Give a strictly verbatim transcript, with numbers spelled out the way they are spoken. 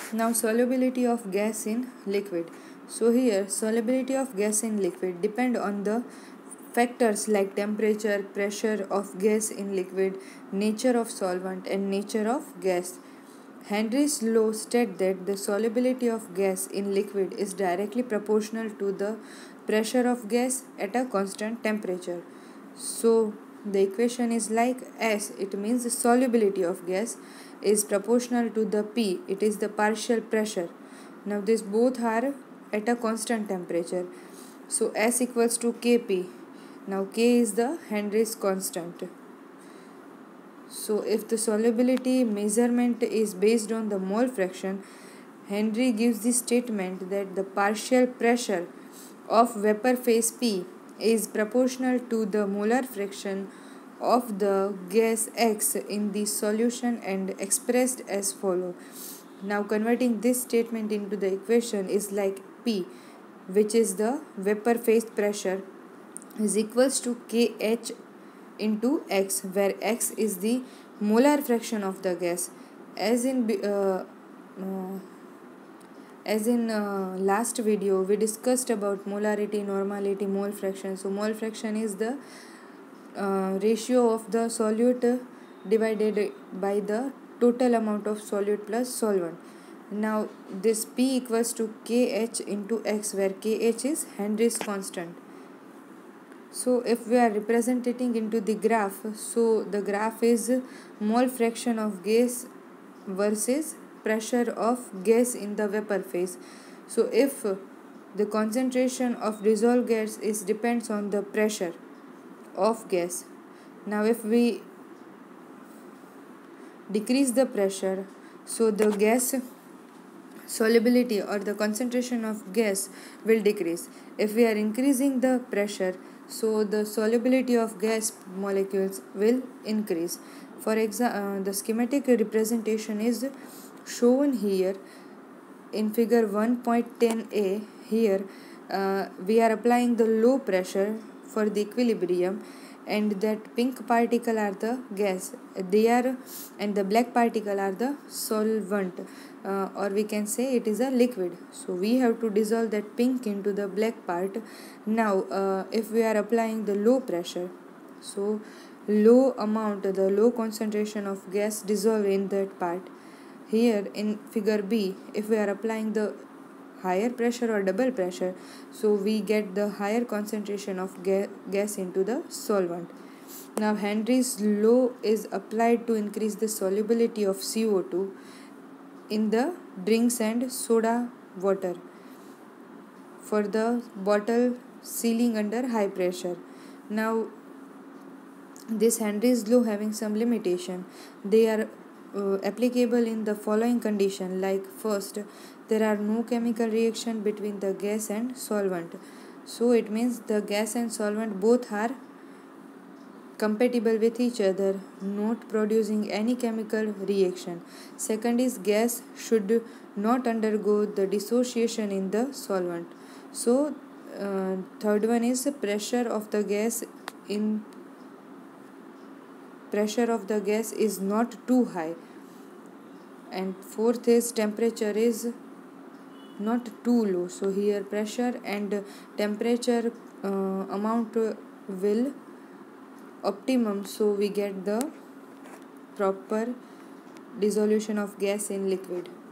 Now solubility of gas in liquid. So here solubility of gas in liquid depend on the factors like temperature, pressure of gas in liquid, nature of solvent and nature of gas. Henry's law states that the solubility of gas in liquid is directly proportional to the pressure of gas at a constant temperature. So the equation is like S, it means the solubility of gas is proportional to the P, it is the partial pressure. Now these both are at a constant temperature. So S equals to Kp. Now K is the Henry's constant. So if the solubility measurement is based on the mole fraction, Henry gives the statement that the partial pressure of vapor phase P is proportional to the molar fraction of the gas X in the solution and expressed as follow. Now converting this statement into the equation is like P, which is the vapor phase pressure, is equals to Kh into X, where X is the molar fraction of the gas. As in uh, uh, as in uh, last video we discussed about molarity, normality, mole fraction. So mole fraction is the uh, ratio of the solute divided by the total amount of solute plus solvent. Now this P equals to Kh into X, where Kh is Henry's constant. So if we are representing into the graph, so the graph is mole fraction of gas versus pressure of gas in the vapor phase. So if the concentration of dissolved gas is depends on the pressure of gas. Now if we decrease the pressure, so the gas solubility or the concentration of gas will decrease. If we are increasing the pressure, so the solubility of gas molecules will increase. For example, uh, the schematic representation is shown here in figure one point ten a. Here uh, we are applying the low pressure for the equilibrium, and that pink particle are the gas, they are, and the black particle are the solvent, uh, or we can say it is a liquid. So we have to dissolve that pink into the black part. Now uh, if we are applying the low pressure, so low amount, the low concentration of gas dissolve in that part. Here in figure B, if we are applying the higher pressure or double pressure, so we get the higher concentration of ga- gas into the solvent. Now Henry's law is applied to increase the solubility of C O two in the drinks and soda water for the bottle sealing under high pressure. Now this Henry's law having some limitation. They are uh, applicable in the following condition, like first, there are no chemical reaction between the gas and solvent, so it means the gas and solvent both are compatible with each other, not producing any chemical reaction. Second is gas should not undergo the dissociation in the solvent. So uh, third one is pressure of the gas in pressure of the gas is not too high, and fourth is temperature is not too low. So here pressure and temperature uh, amount will optimum, so we get the proper dissolution of gas in liquid.